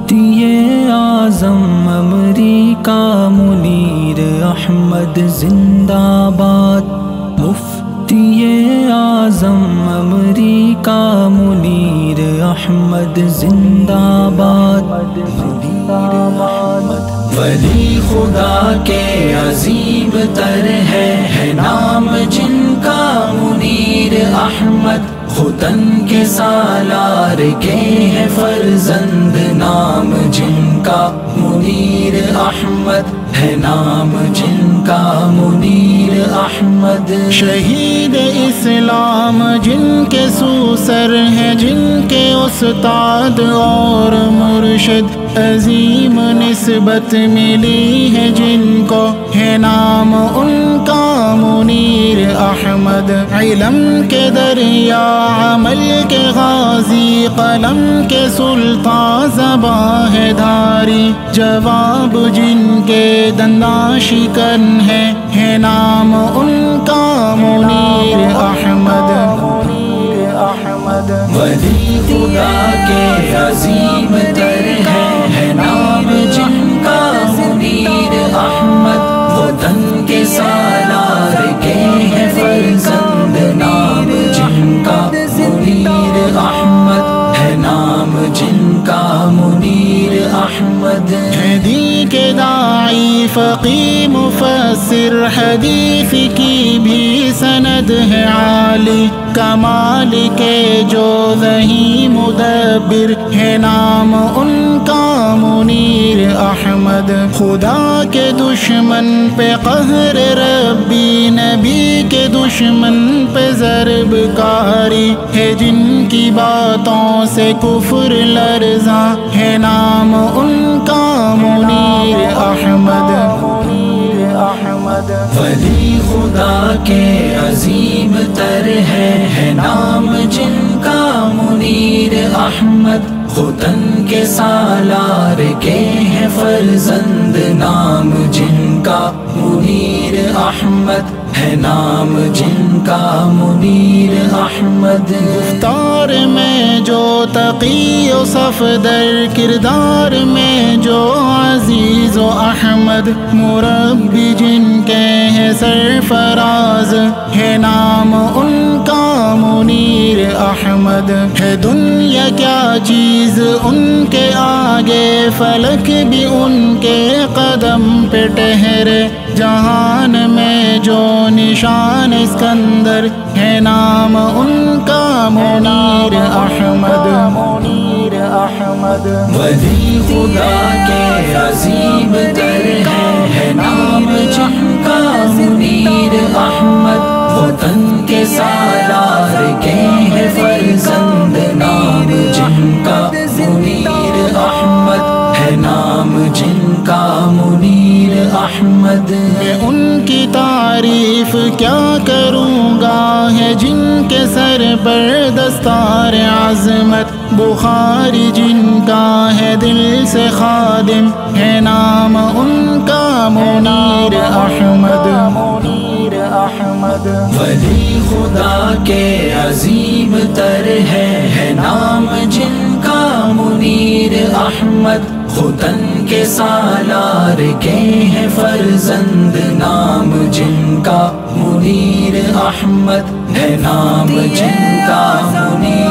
اعظم امریکہ منیر احمد زندہ باد، مفتی اعظم امریکہ منیر احمد زندہ باد، ولی خدا کے عظیم تر ہے نام جن کا منیر احمد، ختن کے سالار کے ہے فرزند نام جن کا منیر احمد، ہے نام جن کا منیر احمد، شہید اسلام جن کے سوسر ہیں، جن کے استاد اور مرشد، عظیم نسبت ملی ہے جن کو، ہے نام ان کا منیر احمد، علم کے دریا عمل کے غازی، قلم کے سلطان زباں ہے دھاری، جواب جن کے دنداں شکن ہے نام ان کا منیر احمد، ولی خدا کے عظیم تر ہے نام جن کا منیر احمد، وطن کے سالار کے ہے فرزند نام جن کا منیر احمد، ہے نام جن کا منیر احمد، ہدی کے داعی فقی مفسر، حدیث کی بھی سند ہے عالی، کمال کے جو ذہی مدبر، ہے نام ان کا منیر احمد، خدا کے دشمن پہ قہر ربی، نبی کے دشمن پہ ضرب کاری، ہے جن کی باتوں سے کفر لرزاں، ہے نام ان کا منیر احمد، ولی خدا کے عظیم تر ہے نام جن کا منیر احمد، ختن کے سالار کے ہے فرزند نام جن کا منیر احمد، ہے نام جن کا منیر احمد، گفتار میں جو تقی و صفدر، کردار میں جو عزیز و احمد، مربی جن کے ہے سرفراز، ہے نام ان کا منیر احمد، ہے دنیا کیا چیز ان کے آگے، فلک بھی ان کے قدم پہ ٹہرے، جہان میں جو نشان اسکندر، ہے نام ان کا منیر احمد، ولی خدا کے عظیم تر ہے نام جن کا منیر احمد، وطن کے سالار کے ہے فرزند نام جن کا منیر احمد، ہے نام جن کا منیر احمد، میں ان کی تعریف کیا کروں گا، ہے جن کے سر پر دستار عظمت، بخاری جن کا ہے دل سے خادم، ہے نام ان کا منیر احمد، ولی خدا کے عظیم تر ہے نام جن کا منیر احمد، ختن کے سالار کے ہے فرزند نام جن کا منیر احمد، ہے نام جن کا منیر